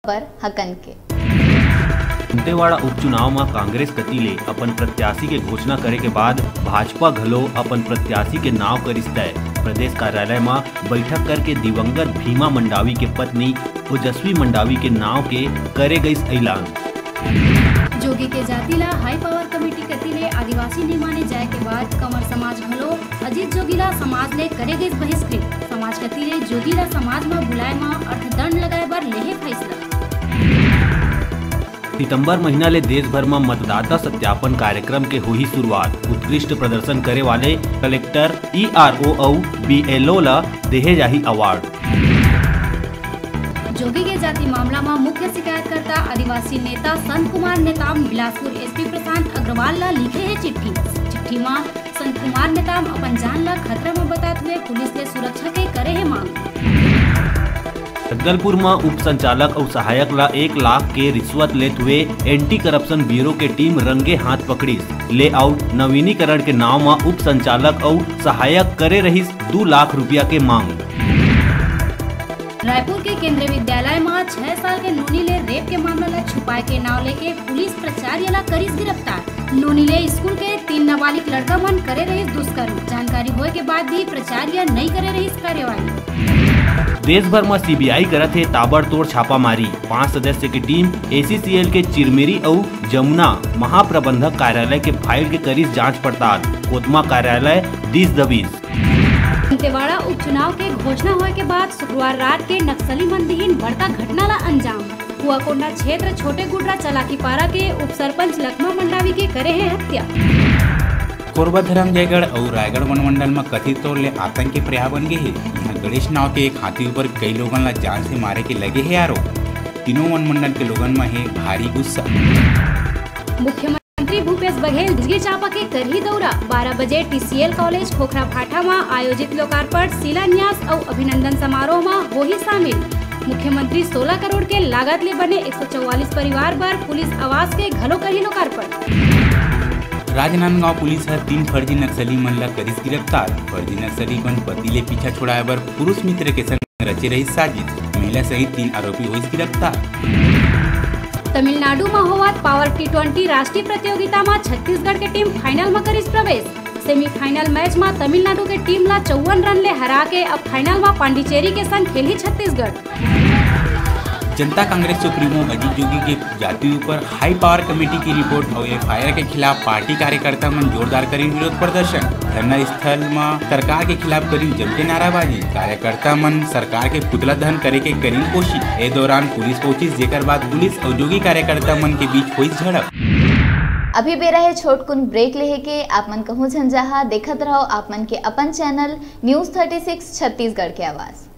पर हकन के दंतेवाड़ा उपचुनाव में कांग्रेस कती ले अपन प्रत्याशी के घोषणा करे के बाद भाजपा घलो अपन प्रत्याशी के नाव करिस तय। प्रदेश कार्यालय में बैठक करके दिवंगत भीमा मंडावी के पत्नी ओजस्वी मंडावी के नाव के करे गई ऐलान। जोगी के जाति ला हाई पावर कमेटी कती ले आदिवासी नहीं माने जाए के बाद कंवर समाज घलो अजीत जोगीला समाज ले करे गई बहिष्कृत। समाज कती ले जोगीला समाज में बुलाए में अर्थदंड लगाए बर लेहे फैसला। सितंबर महीना ले देश भर में मतदाता सत्यापन कार्यक्रम के हुई शुरुआत। उत्कृष्ट प्रदर्शन करे वाले कलेक्टर ERO और BLO ला देहे जाही अवार्ड। जोगी के जाति मामला में मुख्य शिकायतकर्ता आदिवासी नेता संत कुमार नेताम बिलासपुर SP प्रशांत अग्रवाल ला लिखे है चिट्ठी। चिट्ठी में संत कुमार नेताम अपन जान ला खतरा में बताते हुए पुलिस ले सुरक्षा के करे है मांग। जगदलपुर में उप संचालक और सहायक ला 1 लाख के रिश्वत लेते हुए एंटी करप्शन ब्यूरो के टीम रंगे हाथ पकड़ी। लेआउट नवीनीकरण के नाम में उप संचालक और सहायक करे रही 2 लाख रुपया के मांग। रायपुर के केंद्रीय विद्यालय में 6 साल के नोनी ले रेप के मामला ला छुपाए के नाव लेके पुलिस प्राचार्य ला करीस गिरफ्तार। नोनी ले स्कूल के 3 नाबालिग लड़का मन करे रही दुष्कर्म। जानकारी होए के बाद भी प्राचार्य नहीं करे रही कार्यवाही। देश भर में CBI करत है ताबड़तोड़ छापामारी। 5 सदस्य की टीम ACCL के चिरमिरी और जमुना महाप्रबंधक कार्यालय के फाइल के करीस जांच पड़ताल। कोतमा कार्यालय 20 दंतेवाड़ा उपचुनाव के घोषणा होए के बाद शुक्रवार रात के नक्सली मंदिहीन बढ़ता घटना ला अंजाम। कुआकोंडा क्षेत्र छोटे गुडरा चलाकी पारा के उप सरपंच लखमा मंडावी के करे है हत्या। कोरबा धरम जयगढ़ और रायगढ़ वन मंडल में कथित तौर ले आतंकी प्रयास बन गए है। यहाँ गणेश नाव के एक हाथी ऊपर कई लोगन ला जान से मारे के लगे है आरोप। तीनों वन मंडल के लोगन में है भारी गुस्सा। मुख्यमंत्री भूपेश बघेल जांजगीर चांपा के करही दौरा। 12 बजे TCL कॉलेज खोखरा फाटा में आयोजित लोकार्पण शिलान्यास और अभिनंदन समारोह में हो ही शामिल। मुख्यमंत्री 16 करोड़ के लागत ले बने 144 परिवार पर पुलिस आवास के घलो करही लोकार्पण। राजनांदगांव पुलिस है 3 फर्जी नक्सली मन ला करिस गिरफ्तार। फर्जी नक्सली बन पति ले पीछा छुड़ाए बर पुरुष मित्र के संग रचे रही साजिश। महिला सहित 3 आरोपी हुई गिरफ्तार। तमिलनाडु में होवत पावर T20 राष्ट्रीय प्रतियोगिता में छत्तीसगढ़ के टीम फाइनल में करिस प्रवेश। सेमीफाइनल मैच में तमिलनाडु के टीम ला 54 रन ले हरा के अब फाइनल में पांडिचेरी के संग खेली छत्तीसगढ़। जनता कांग्रेस सुप्रीमो अजीत जोगी के जाति ऊपर हाई पावर कमेटी की रिपोर्ट और FIR के खिलाफ पार्टी कार्यकर्ता मन जोरदार करी विरोध प्रदर्शन। धरना स्थल में सरकार के खिलाफ करी जम के नाराबाजी। कार्यकर्ता मन सरकार के पुतला दहन करे के करी कोशिश। ए दौरान पुलिस पहुंची, जेकर बाद पुलिस और जोगी कार्यकर्ता मन के बीच हुई झड़प। अभी बेरा है छोटकुन ब्रेक लेहे के। आप मन कहूँ झंझाहा देखत रहो आप मन के अपन चैनल News 36 छत्तीसगढ़ के आवाज।